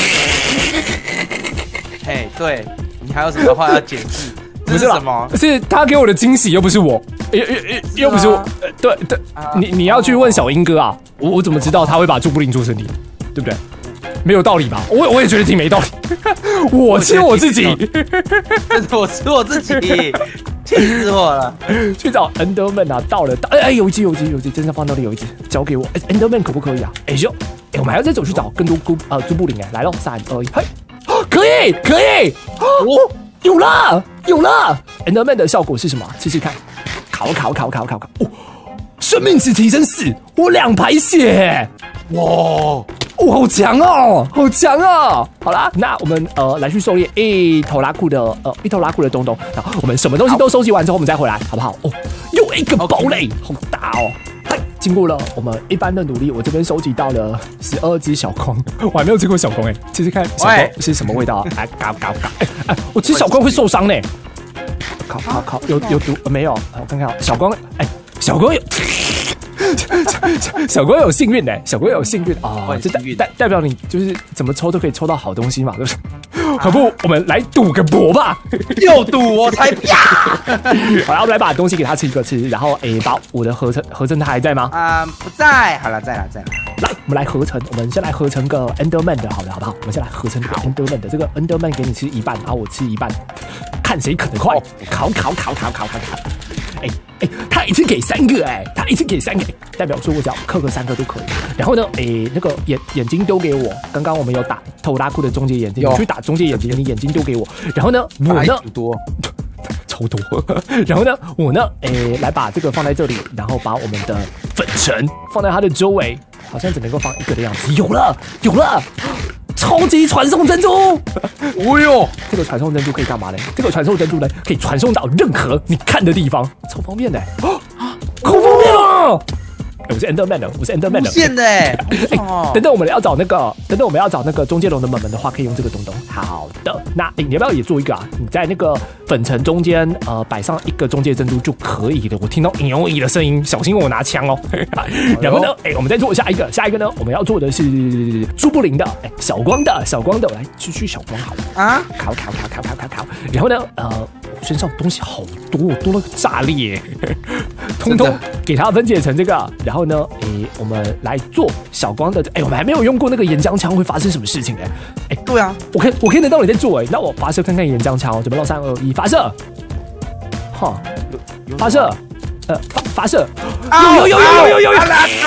嘿，对你还有什么话要解释？这是什么？ 是他给我的惊喜，又不是我，又又又不是我。对对，你你要去问小英哥啊！我我怎么知道他会把朱布林做成你？对不对？没有道理吧？我我也觉得挺没道理。我吃我自己， 真的我吃我自己，气死我了！ 去找 Enderman 啊，到了，到哎哎，有一只有一只有一只，真的放到里有一只，交给我。哎 ，Enderman 可不可以啊？哎呦，哎，我们还要再走去找更多菇呃朱布林哎，来喽，三二一，嘿，可以可以，哦，有了有了 ，Enderman 的效果是什么？试试看，烤烤烤烤烤烤，哦，生命值提升四，我两排血， 哇！ 哇，好强哦，好强哦！好啦，那我们呃来去狩猎一头拉库的呃一头拉库的东东，然后我们什么东西都收集完之后，我们再回来，好不好？哦，又一个堡垒，好大哦！嗨，经过了我们一般的努力，我这边收集到了十二只小光，我还没有吃过小光哎，吃吃看小光是什么味道啊？哎，嘎嘎嘎！哎哎，我吃小光会受伤呢。靠靠靠，有有毒没有？我看看小光，哎，小光有。小光有幸运呢，小光有幸运啊，这代代代表你就是怎么抽都可以抽到好东西嘛，对不对？可不，我们来赌个博吧！ 又赌我才啪！ 好了，我们来把东西给他吃一个吃，然后诶，把我的合成合成它还在吗？ 啊、不在。好了，在了，在了。 来，我们来合成，我们先来合成个 Enderman 的，好了，好不好？我们先来合成个 Enderman 的，这个 Enderman 给你吃一半，然后我吃一半，看谁啃得快。烤烤烤烤烤烤烤。哎哎，他一次给三个哎，他一次给三个，代表说我只要刻个三个都可以。然后呢，哎，那个眼眼睛丢给我。刚刚我们有打偷拉库的中介眼睛，你去打中介眼睛，你眼睛丢给我。然后呢，我呢多超多。然后呢，我呢，哎，来把这个放在这里，然后把我们的粉尘放在它的周围，好像只能够放一个的样子。有了，有了。超级传送珍珠！ 哦呦， 这个传送珍珠可以干嘛呢？这个传送珍珠呢，可以传送到任何你看的地方，超方便的。哦，好方便哦！我是 Enderman 的，我是 Enderman 的。 无限的哎！ 哎，等等，我们要找那个，等等我们要找那个中介龙的门门的话，可以用这个东东。好的，那哎，你要不要也做一个啊？你在那个粉尘中间，呃，摆上一个中介珍珠就可以了。我听到牛咦的声音，小心我拿枪哦。然后呢，哎，我们再做下一个，下一个呢，我们要做的是朱布林的，哎，小光的，小光的，我来去去小光好了啊，烤烤烤烤烤烤烤。然后呢，呃，身上东西好多，多了个炸裂，通通给它分解成这个，然后。然后呢，诶，我们来做小光的，哎，我们还没有用过那个岩浆枪，会发生什么事情？哎，哎， 对啊， 我看我看得到你在做，哎，那我发射看看岩浆枪，准备到三二一，发射，哈，发射，呃，发发射，有有有有有有有，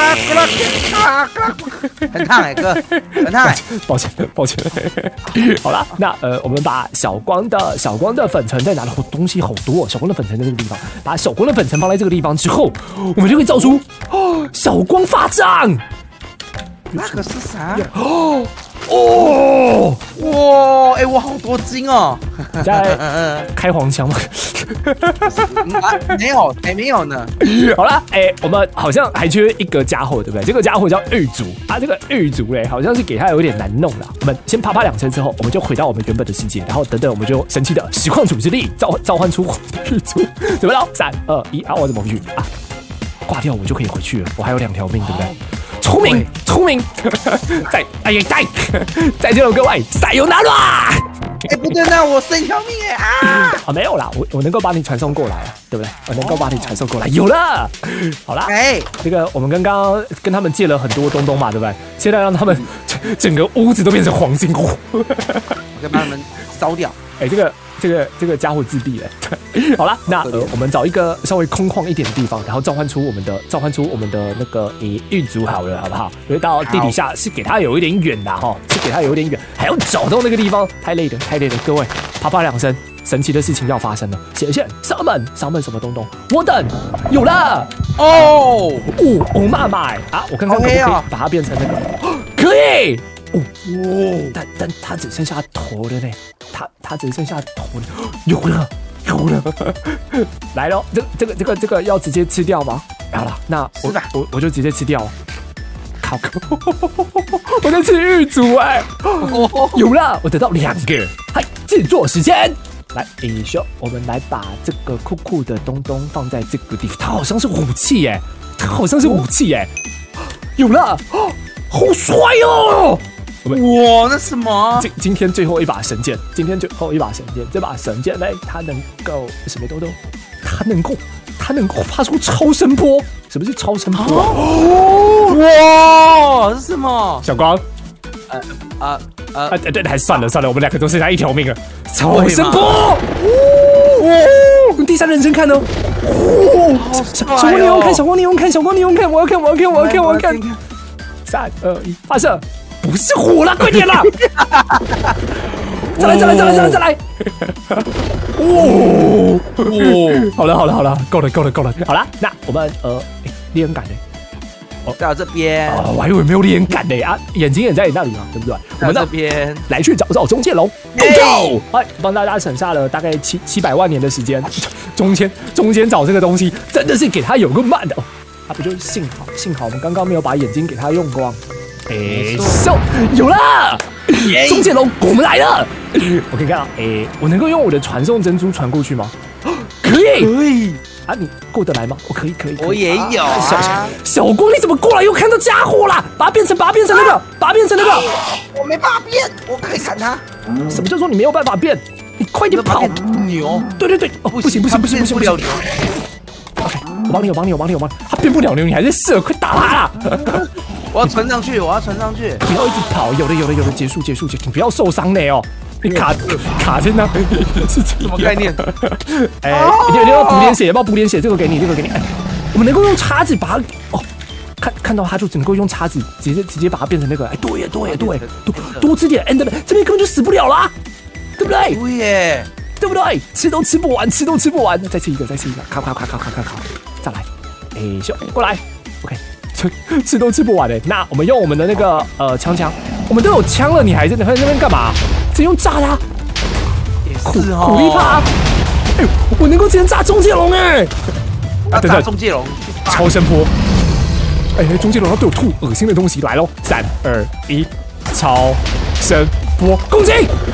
很烫哎哥，很烫哎， 抱歉抱歉，好了，那呃，我们把小光的小光的粉尘在哪里？东西好多，小光的粉尘在这个地方，把小光的粉尘放在这个地方之后，我们就会造出哦小光法杖。 那个是啥？ 哦哦哇！哎，我好多金哦！ 你在开黄腔吗？ 没有，还没有呢。 好了，哎，我们好像还缺一个家伙，对不对？这个家伙叫狱卒啊，这个狱卒嘞，好像是给他有点难弄了。我们先啪啪两声之后，我们就回到我们原本的世界，然后等等，我们就神奇的实况组之力召召唤出狱卒，准备了，三二一啊！我怎么回去啊？挂掉我就可以回去了，我还有两条命，对不对？聪明，聪明，在哎呀在，在这种各位，塞尤纳拉。 哎，不对，那我剩一条命哎啊！ 啊，没有啦，我我能够把你传送过来，对不对？我能够把你传送过来，有了。好啦，哎，这个我们刚刚跟他们借了很多东东嘛，对不对？现在让他们整个屋子都变成黄金屋， 我可以把他们烧掉。 哎，这个这个这个家伙自闭了。好了，那呃，我们找一个稍微空旷一点的地方，然后召唤出我们的召唤出我们的那个诶狱卒好了，好不好？因为到地底下是给他有一点远的哈，是给他有一点远，还要找到那个地方，太累了，太累了。各位，啪啪两声，神奇的事情要发生了。显现上门，上门什么东东？我等有了哦哦哦妈妈啊！我看看可不可以把它变成那个？可以。哦哦，但但他只剩下头了呢，他他只剩下头了，有了有了，来咯，这这个这个这个要直接吃掉吗？好了，那我我我就直接吃掉。靠，我在吃狱卒哎，有了，我得到两个，嗨，制作时间。来，诶修，我们来把这个酷酷的东东放在这个地方，它好像是武器耶，它好像是武器耶，有了，好帅哦！ 哇，那什么？ 今今天最后一把神剑，今天最后一把神剑，这把神剑呢，它能够什么都都，它能够，它能够发出超声波。什么是超声波？ 哦，哇，是什么？ 小光， 呃呃呃， 啊对，还算了算了，我们两个都剩下一条命了。超声波，哇！用第三人称看呢？哇！小光你用看，小光你用看，小光你用看，我要看，我要看，我要看，我要看。三二一，发射！不是火了，快点啦！再来，再来，再来，再来，再来！哦哦，好了，好了，好了，够了，够了，够了。好了，那我们呃，猎人感呢？ 在我这边。 哦，我还以为没有连杆呢啊，眼睛也在你那里嘛，对不对？我们这边来去找找中介龙 ，Go Go！哎，帮大家省下了大概七七百万年的时间，中间中间找这个东西真的是给他有个慢的哦。啊，不就是幸好幸好我们刚刚没有把眼睛给他用光。哎，秀有了，中介龙，我们来了。我可以看到，哎，我能够用我的传送珍珠传过去吗？可以， 可以啊，你过得来吗？我可以，可以， 我也有啊。 小小光，你怎么过来又看到家伙啦？把它变成，把它变成那个，把它变成那个。 我没办法变，我可以砍他。 什么叫做你没有办法变？你快点跑！ 牛， 对对对，哦，不行不行不行不行不行。OK，我帮你，我帮你，我帮你，我帮你。他变不了牛，你还在射，快打他啦！ 我要传上去，我要传上去。 不要一直跑，有的有的有的，结束结束结束，你不要受伤呢哦。你卡卡在那，是什么概念？ 哎，你你要补点血，要不要补点血？这个给你，这个给你。哎，我们能够用叉子把它哦，看看到它就只能够用叉子直接直接把它变成那个。哎，对耶对耶对耶，多多吃点 Enderman，这边根本就死不了啦，对不对？ 对耶， 对不对？吃都吃不完，吃都吃不完，再吃一个，再吃一个，咔咔咔咔咔咔咔，再来，哎，秀过来 ，OK。吃吃都吃不完的，那我们用我们的那个呃枪枪，我们都有枪了，你还在那那边干嘛？直接用炸它， 苦苦力怕！哎，我能够直接炸中介龙哎！ 啊，等等，中介龙， 超声波！哎，中介龙要对我吐恶心的东西来喽！三二一，超声波攻击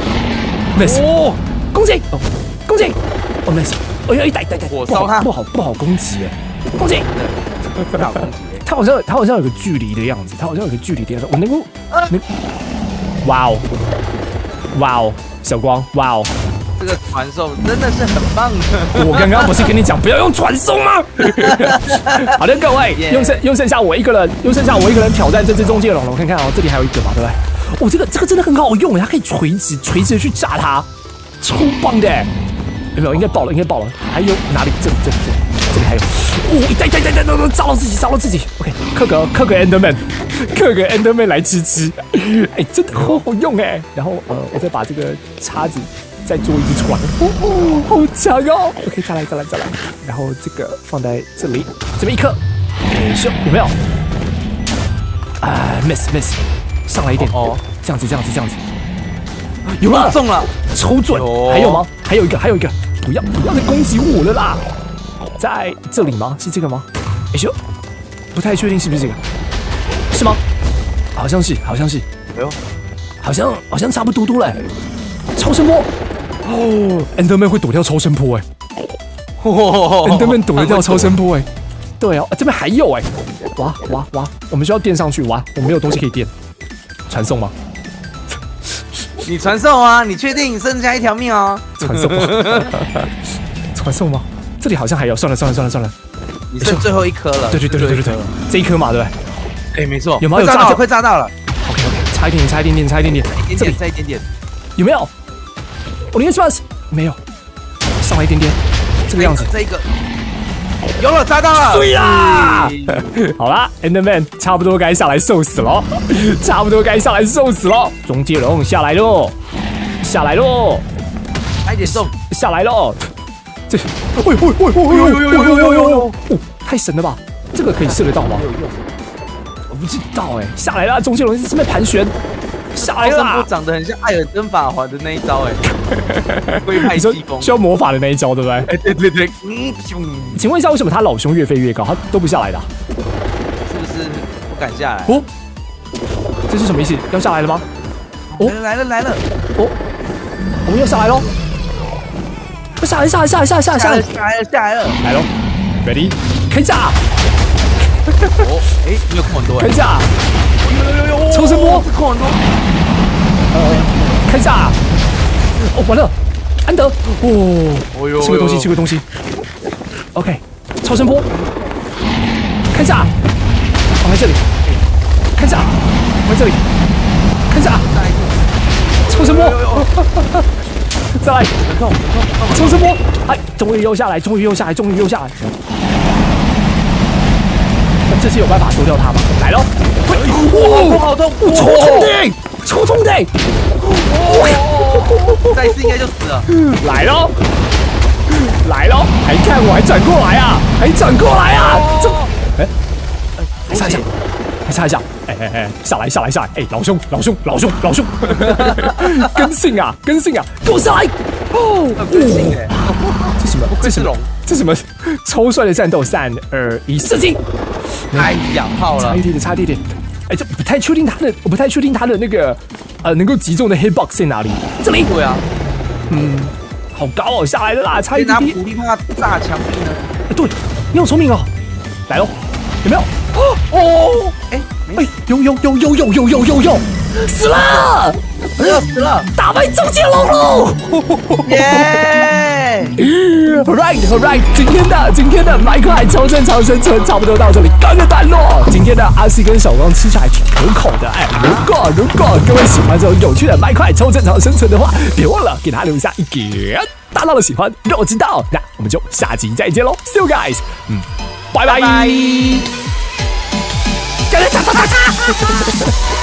！Miss， 攻击！哦，攻击！哦 ，Miss！ 哎呀，一逮逮逮， 火烧它， 不好不好攻击哎！攻击！不好攻击。它好像它好像有个距离的样子，它好像有个距离的样子。我能够，能，哇哦，哇哦，小光，哇哦， 这个传送真的是很棒的。 我刚刚不是跟你讲不要用传送吗？好的，各位， yeah. 用剩用剩下我一个人，用剩下我一个人挑战这只中介龙了。我看看哦，这里还有一个嘛，对不对？哦，这个这个真的很好用，它可以垂直垂直的去炸它，超棒的。有没有？应该爆了，应该爆了。还有哪里？这里这里这里。这里还有，哦，一带带带带带，炸到自己，炸到自己。OK， 刻个刻个 Enderman， 刻个 Enderman 来吃吃。哎，真的好好用哎。然后呃，我再把这个叉子再做一只船，哦哦，好强哦。OK， 再来再来再来。然后这个放在这里，这边一颗。哎，秀有没有？啊 ，miss miss， 上来一点哦，这样子这样子这样子。有了， 中了， 抽准。还有吗？还有一个，还有一个，不要不要再攻击我了啦！在这里吗？是这个吗？哎呦，不太确定是不是这个，是吗？好像是，好像是。哎呦，好像好像差不多多了。超声波，哦 ，Enderman 会躲掉超声波哎。Enderman 躲得掉超声波哎。对哦，这边还有哎。哇哇哇！我们需要垫上去哇！我没有东西可以垫。传送吗？ 你传送啊！你确定你剩下一条命哦？ 传送吗？传送吗？这里好像还有，算了算了算了算了， 你剩最后一颗了。 对对对对对对，这一颗嘛，对不对？哎，没错。 有没有炸到？ 快炸到了。 OK OK， 差一点点，差一点点，差一点点， 这里差一点点。 有没有？我连 Christmas 没有，上来一点点，这个样子。 这一个有了，炸到了。 对啦，好啦 ，Enderman 差不多该下来受死了，差不多该下来受死了。中介龙下来喽，下来喽， 快点送， 下来喽。这，喂喂喂喂喂喂喂喂喂！哦，太神了吧！这个可以射得到吗？我不知道哎。下来啦，中介龙在这边盘旋，下来了。 超长得很像艾尔登法环的那一招哎，龟派气功， 需要魔法的那一招，对不对？ 哎，对对对。嗯， 请问一下，为什么他老兄越飞越高，他都不下来的？ 是不是不敢下来？ 哦，这是什么意思？要下来了吗？ 哦，来了来了。 哦，我们要下来喽！下来下来下来下来下来下来下来了下来了， 来喽 ，ready， 开炸！ 哦，哎，没有空很多， 开炸！ 有有有有， 抽声波， 空很多。 呃，开炸！哦，完了，安德，哦，吃个东西，吃个东西。OK， 超声波，开炸！放在这里，开炸！放在这里，开炸！抽声波。再来，抽声波！哎，终于又下来，终于又下来，终于又下来。这次有办法收掉它吗？来喽！ 哇，好痛！ 超痛的，超痛的！ 再一次应该就死了。 来喽！来喽！还看我还转过来啊！还转过来啊！这，哎， 来擦一下，来擦一下，哎哎哎，下来下来下来，哎，老兄老兄老兄老兄，跟性啊跟性啊，给我下来！哦， 跟性哎， 这什么？ 这是龙， 这什么？超帅的战斗！三二一，射击！ 哎呀，炮了， 差一点点，差一点点。哎，这不太确定他的，我不太确定他的那个呃能够击中的 hitbox 在哪里。这里， 对啊， 嗯，好高哦，下来了啦，差一点点。 拿普利帕炸墙壁呢？ 哎，对，你好聪明哦，来喽，有没有？哦哦， 哎哎，有有有有有有有有有，死了！ 死了死了， 打败终结龙喽！ 耶 ！Right, right， 今天的今天的麦块超正常生存差不多到这里告一个段落。今天的阿西跟小光吃起来挺可口的，哎，如果如果各位喜欢这种有趣的麦块超正常生存的话，别忘了给他留下一个大大的喜欢，让我知道。那我们就下集再见喽 ，See you guys， 嗯，拜拜。 拜拜。 赶紧打打打打！